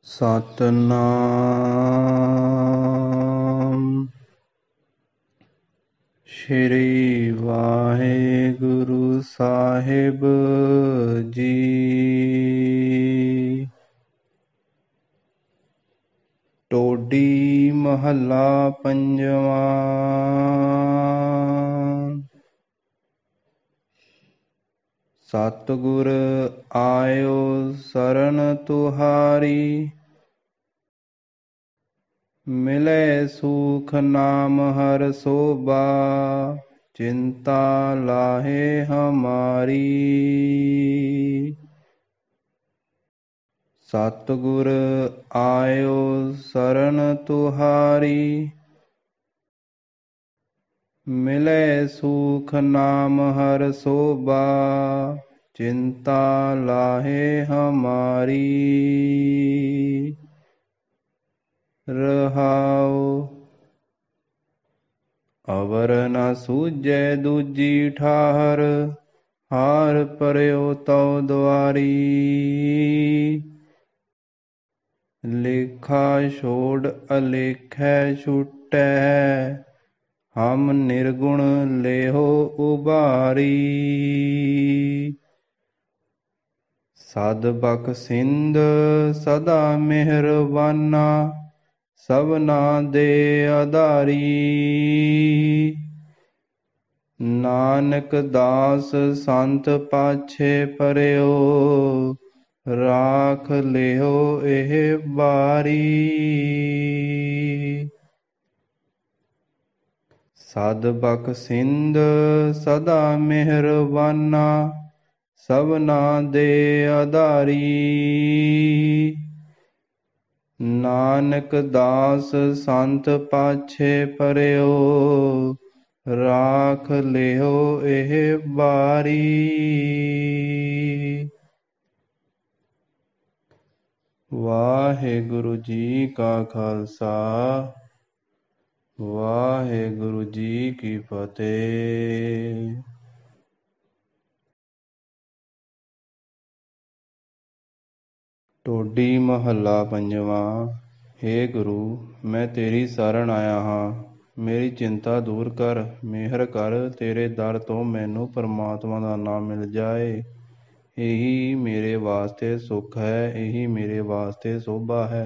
सतनाम श्री वाहेगुरु साहिब जी। टोडी महला पंजवा। सतगुर आयो सरन तुहारी, मिले सुख नाम हर सोबा, चिंता लाहे हमारी। सतगुर आयो सरन तुहारी, मिले सुख नाम हर सोबा, चिंता लाहे हमारी। रहाओ अवर न सूझे दूजी ठाहर, हार परयो तव द्वारी। लेखा छोड़ अलेखै छूटै, हम निर्गुण लेहो उबारी। सद बख्शिंद सदा मेहरबाना, सबना दे आधारी। नानक दास संत पाछे परयो, राख लियो एह बारी। सद बख्शिंद सदा मेहरबाना, सबना दे आधारी। नानक दास संत पाछे परयो, राख लियो एह बारी। वाहेगुरु जी का खालसा, वाहेगुरु जी की फतेह। टोडी महला पंजवा। हे गुरु, मैं तेरी शरण आया हाँ, मेरी चिंता दूर कर, मेहर कर। तेरे दर ਤੋਂ ਮੈਨੂੰ परमात्मा ਦਾ ਨਾਮ ਮਿਲ ਜਾਏ, ਇਹੀ ਮੇਰੇ ਵਾਸਤੇ ਸੁੱਖ ਹੈ, ਇਹੀ ਮੇਰੇ ਵਾਸਤੇ ਸੋਭਾ ਹੈ।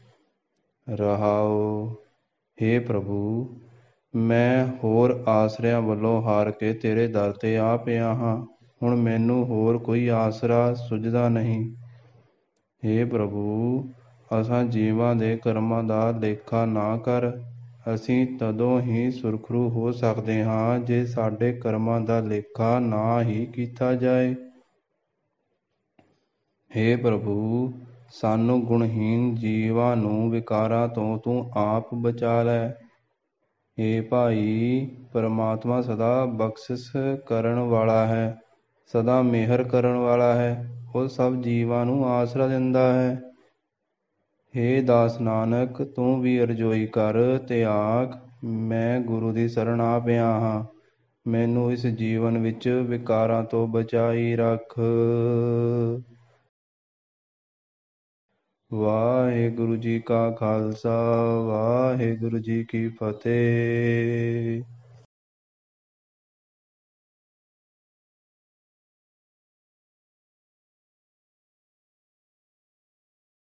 ਰਹਾਓ हे ਪ੍ਰਭੂ, ਮੈਂ ਹੋਰ ਆਸਰਿਆਂ ਵੱਲੋਂ ਹਾਰ ਕੇ ਤੇਰੇ ਦਰ 'ਤੇ ਆ ਪਿਆ ਹਾਂ। ਹੁਣ ਮੈਨੂੰ ਹੋਰ ਕੋਈ ਆਸਰਾ ਸੁਝਦਾ ਨਹੀਂ। हे ਪ੍ਰਭੂ, ਅਸਾਂ ਜੀਵਾਂ ਦੇ ਕਰਮਾਂ ਦਾ ਲੇਖਾ ਨਾ ਕਰ। ਅਸੀਂ ਤਦੋਂ ਹੀ ਸੁਰਖਰੂ ਹੋ ਸਕਦੇ ਹਾਂ ਜੇ ਸਾਡੇ ਕਰਮਾਂ ਦਾ ਲੇਖਾ ਨਾ ਹੀ ਕੀਤਾ ਜਾਏ। हे ਪ੍ਰਭੂ, ਸਾਨੂੰ ਗੁਣਹੀਣ ਜੀਵਾਂ ਨੂੰ ਵਿਕਾਰਾਂ ਤੋਂ ਤੂੰ ਆਪ ਬਚਾ ਲੈ। हे ਭਾਈ, ਪਰਮਾਤਮਾ ਸਦਾ ਬਖਸ਼ਿਸ਼ ਕਰਨ ਵਾਲਾ ਹੈ, ਸਦਾ ਮਿਹਰ ਕਰਨ ਵਾਲਾ ਹੈ। ਉਹ ਸਭ ਜੀਵਾਂ ਨੂੰ ਆਸਰਾ ਦਿੰਦਾ ਹੈ। हे ਦਾਸ ਨਾਨਕ, ਤੂੰ ਵੀ ਅਰਜ਼ੋਈ ਕਰ ਤੇ ਆਖ, ਮੈਂ ਗੁਰੂ ਦੀ ਸ਼ਰਨ ਆ ਪਿਆ ਹਾਂ, ਮੈਨੂੰ ਇਸ ਜੀਵਨ ਵਿੱਚ ਵਿਕਾਰਾਂ ਤੋਂ ਬਚਾਈ ਰੱਖ। ਵਾਹਿਗੁਰੂ ਜੀ ਕਾ ਖਾਲਸਾ, ਵਾਹਿਗੁਰੂ ਜੀ ਕੀ ਫਤਿਹ।